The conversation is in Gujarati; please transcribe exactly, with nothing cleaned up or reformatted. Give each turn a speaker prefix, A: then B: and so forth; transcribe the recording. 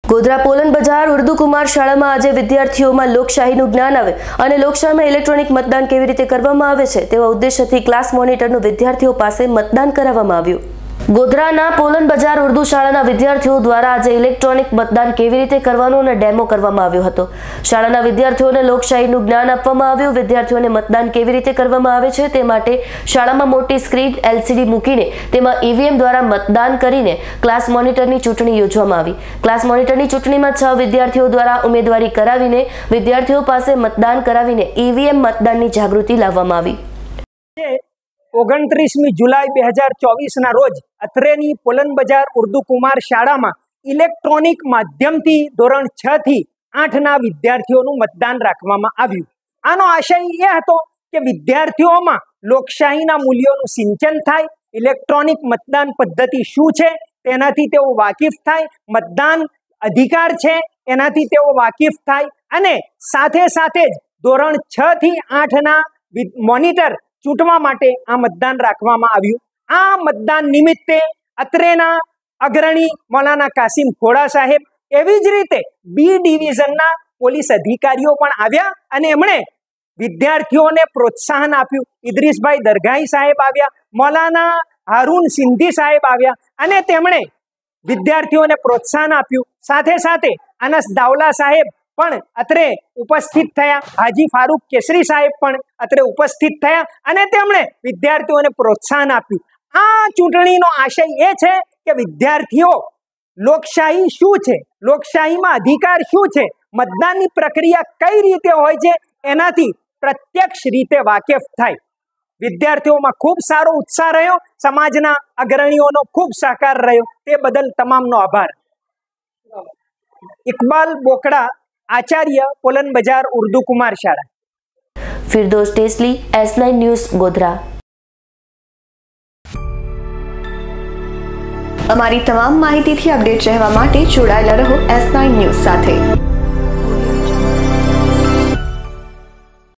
A: ગોધરા પોલન બજાર ઉર્દુ કુમાર શાળામાં આજે વિદ્યાર્થીઓમાં લોકશાહીનું જ્ઞાન આવે અને લોકશાહીમાં ઇલેક્ટ્રોનિક મતદાન કેવી રીતે કરવામાં આવે છે તેવા ઉદ્દેશ્યથી ક્લાસ મોનિટરનું વિદ્યાર્થીઓ પાસે મતદાન કરાવવામાં આવ્યું। ગોધરાના પોલન બજાર ઉર્દુ શાળાના વિદ્યાર્થીઓ દ્વારા આજે ઇલેક્ટ્રોનિક મતદાન કેવી રીતે કરવાનું અને ડેમો કરવામાં આવ્યો હતો। શાળાના વિદ્યાર્થીઓને લોકશાહીનું જ્ઞાન આપવામાં આવ્યું। વિદ્યાર્થીઓને મતદાન કેવી રીતે કરવામાં આવે છે તે માટે શાળામાં મોટી સ્ક્રીન એલસીડી મૂકીને તેમાં ઈવીએમ દ્વારા મતદાન કરીને ક્લાસ મોનિટરની ચૂંટણી યોજવામાં આવી। ક્લાસ મોનિટરની ચૂંટણીમાં છ વિદ્યાર્થીઓ દ્વારા ઉમેદવારી કરાવીને વિદ્યાર્થીઓ પાસે મતદાન કરાવીને ઈવીએમ મતદાનની જાગૃતિ લાવવામાં આવી।
B: ઓગણત્રીસમી જુલાઈ બે હજાર ચોવીસના રોજ અથરેની પોલન બજાર ઉર્દુ કુમાર શાળામાં ઇલેક્ટ્રોનિક માધ્યમથી ધોરણ છ થી આઠના વિદ્યાર્થીઓનું મતદાન રાખવામાં આવ્યું। આનો આશય એ હતો કે વિદ્યાર્થીઓમાં લોકશાહીના મૂલ્યોનું સિંચન થાય, ઇલેક્ટ્રોનિક મતદાન પદ્ધતિ શું છે તેનાથી તેઓ વાકેફ થાય, મતદાન અધિકાર છે એનાથી તેઓ વાકેફ થાય અને સાથે સાથે જ ધોરણ છ થી આઠના મોનિટર ચૂંટવા માટે આ મતદાન રાખવામાં આવ્યું। આ મતદાન નિમિત્તે અત્રેના અગ્રણી મૌલાના કાસિમ ખોડા સાહેબ, એવી જ રીતે બી ડિવિઝનના પોલીસ અધિકારીઓ પણ આવ્યા અને એમણે વિદ્યાર્થીઓને પ્રોત્સાહન આપ્યું। ઇદ્રીસભાઈ દરગાહી સાહેબ આવ્યા, મૌલાના હારૂન સિંધી સાહેબ આવ્યા અને તેમણે વિદ્યાર્થીઓને પ્રોત્સાહન આપ્યું। સાથે સાથે અનસ દાવલા સાહેબ પણ અત્રે ઉપસ્થિત થયા, હાજી ફારૂક કેસરી સાહેબ પણ અત્રે ઉપસ્થિત થયા અને તેમણે વિદ્યાર્થીઓને પ્રોત્સાહન આપ્યું। આ ચૂંટણીનો આશય એ છે કે વિદ્યાર્થીઓ લોકશાહી શું છે, લોકશાહીમાં અધિકાર શું છે, મતદાનની પ્રક્રિયા કઈ રીતે હોય છે એનાથી પ્રત્યક્ષ રીતે વાકેફ થાય। વિદ્યાર્થીઓમાં ખૂબ સારો ઉત્સાહ રહ્યો, સમાજના અગ્રણીઓનો ખૂબ સહકાર રહ્યો, તે બદલ તમામનો આભાર। ઇકબાલ બોકડા, આચાર્ય, પોલન બજાર ઉર્દુ કુમાર શાળા।
A: ફિરદોસ ટેસલી, એસ નાઇન ન્યૂઝ, ગોધરા।
C: અમારી તમામ માહિતીથી અપડેટ રહેવા માટે જોડાયેલા રહો એસ નાઇન ન્યૂઝ સાથે।